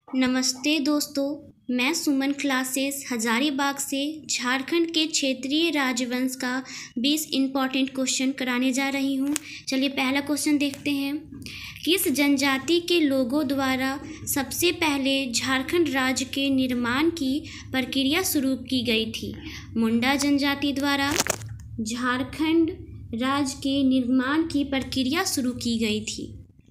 नमस्ते दोस्तों, मैं सुमन क्लासेस हजारीबाग से झारखंड के क्षेत्रीय राजवंश का 20 इम्पॉर्टेंट क्वेश्चन कराने जा रही हूँ। चलिए पहला क्वेश्चन देखते हैं। किस जनजाति के लोगों द्वारा सबसे पहले झारखंड राज्य के निर्माण की प्रक्रिया शुरू की गई थी? मुंडा जनजाति द्वारा झारखंड राज्य के निर्माण की प्रक्रिया शुरू की गई थी।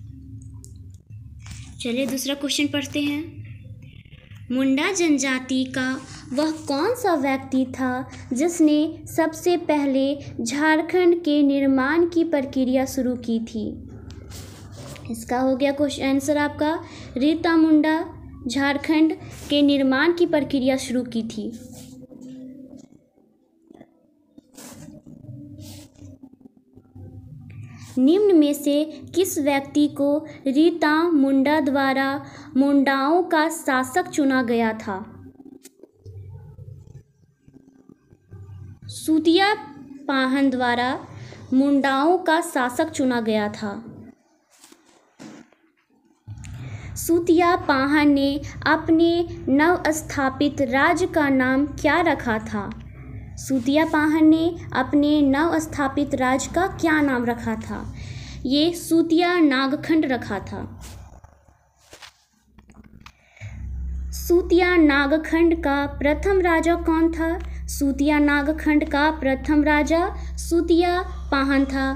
चलिए दूसरा क्वेश्चन पढ़ते हैं। मुंडा जनजाति का वह कौन सा व्यक्ति था जिसने सबसे पहले झारखंड के निर्माण की प्रक्रिया शुरू की थी? इसका हो गया क्वेश्चन आंसर आपका रीता मुंडा झारखंड के निर्माण की प्रक्रिया शुरू की थी। निम्न में से किस व्यक्ति को रीता मुंडा द्वारा मुंडाओं का शासक चुना गया था? सूतिया पाहन द्वारा मुंडाओं का शासक चुना गया था। सूतिया पाहन ने अपने नवस्थापित राज्य का नाम क्या रखा था? सूतिया पाहन ने अपने नवस्थापित राज्य का क्या नाम रखा था? ये सूतिया नागखंड रखा था। सूतिया नागखंड का प्रथम राजा कौन था? सूतिया नागखंड का प्रथम राजा सूतिया पाहन था।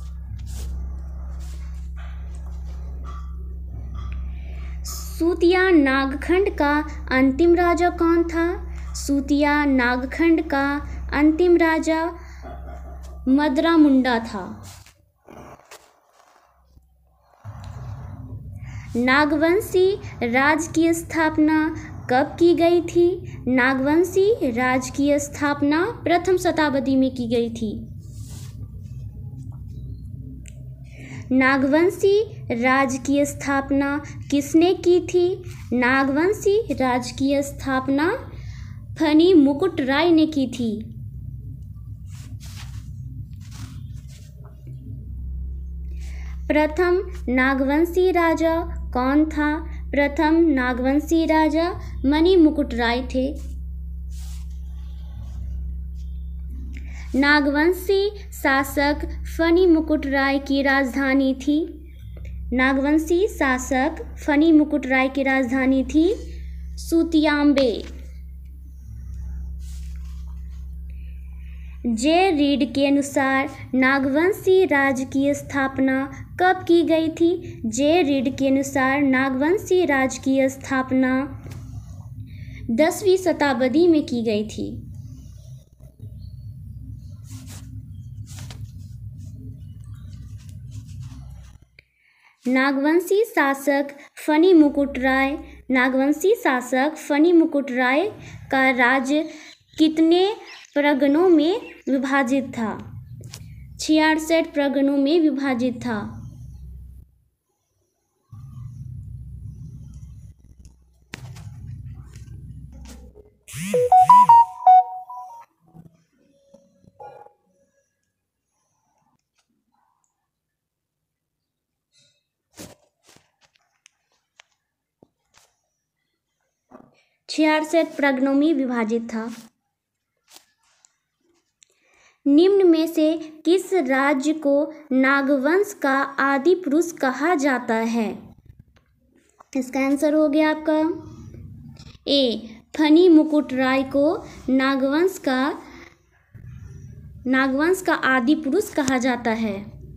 सूतिया नागखंड का अंतिम राजा कौन था? सूतिया नागखंड का अंतिम राजा मदरा मुंडा था। नागवंशी राज्य की स्थापना कब की गई थी? नागवंशी राज्य की स्थापना प्रथम शताब्दी में की गई थी। नागवंशी राज्य की स्थापना किसने की थी? नागवंशी राज्य की स्थापना फनी मुकुट राय ने की थी। प्रथम नागवंशी राजा कौन था? प्रथम नागवंशी राजा मणि मुकुट राय थे। नागवंशी शासक फनी मुकुट राय की राजधानी थी। नागवंशी शासक फनी मुकुट राय की राजधानी थी सूतियाम्बे। जे रीड के अनुसार नागवंशी राज्य की स्थापना कब की गई थी? जे रीड के अनुसार नागवंशी राज्य की स्थापना 10वीं शताब्दी में की गई थी। नागवंशी शासक फनी मुकुट राय नागवंशी शासक फनी मुकुट राय का राज्य कितने परगनों में विभाजित था? 66 परगनों में विभाजित था। छियासठ परगनों में विभाजित था। निम्न में से किस राज्य को नागवंश का आदि पुरुष कहा जाता है? इसका आंसर हो गया आपका ए फनी मुकुट राय को नागवंश का आदि पुरुष कहा जाता है।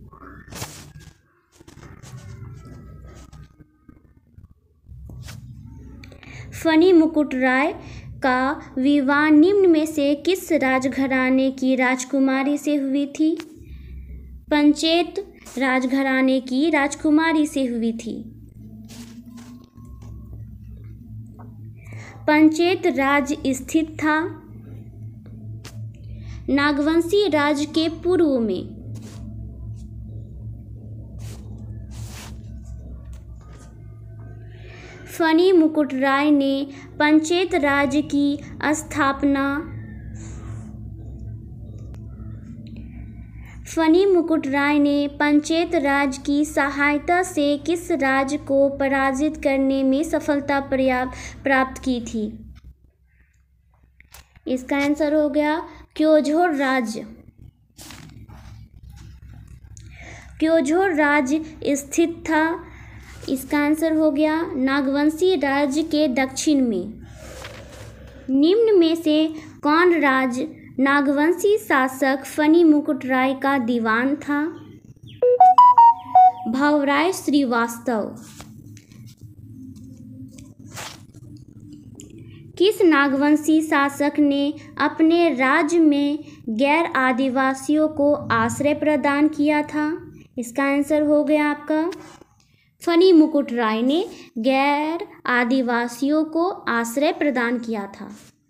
फनी मुकुट राय का विवाह निम्न में से किस राजघराने की राजकुमारी से हुई थी? पंचेत राजघराने की राजकुमारी से हुई थी। पंचेत राज्य स्थित था नागवंशी राज्य के पूर्व में। फनी मुकुट राय ने पंचेत राज्य की स्थापना फनी मुकुट राय ने पंचायत राज की सहायता से किस राज्य को पराजित करने में सफलता प्राप्त की थी? इसका आंसर हो गया क्योझोर राज्य। क्योझोर राज्य स्थित था। इसका आंसर हो गया नागवंशी राज्य के दक्षिण में। निम्न में से कौन राज्य नागवंशी शासक फनी मुकुट राय का दीवान था? भावराय श्रीवास्तव। किस नागवंशी शासक ने अपने राज्य में गैर आदिवासियों को आश्रय प्रदान किया था? इसका आंसर हो गया आपका फनी मुकुट राय ने गैर आदिवासियों को आश्रय प्रदान किया था।